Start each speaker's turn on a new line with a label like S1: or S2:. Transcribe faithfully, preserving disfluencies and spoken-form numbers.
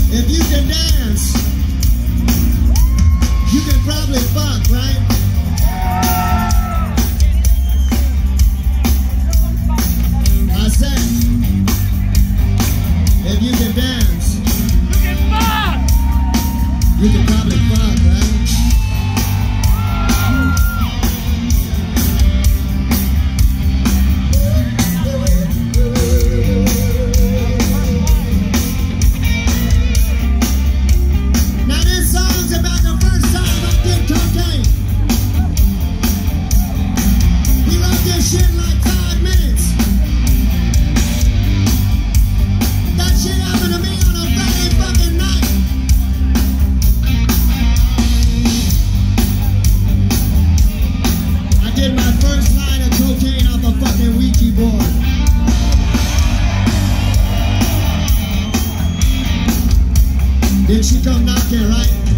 S1: If you can dance, you can probably fuck, right? I said, if you can dance,
S2: you can fuck.
S1: You can probably fuck, right? Shit like five minutes. That shit happened to me on a Friday fucking night. I did my first line of cocaine off a fucking Ouija board. Then she come knocking, right?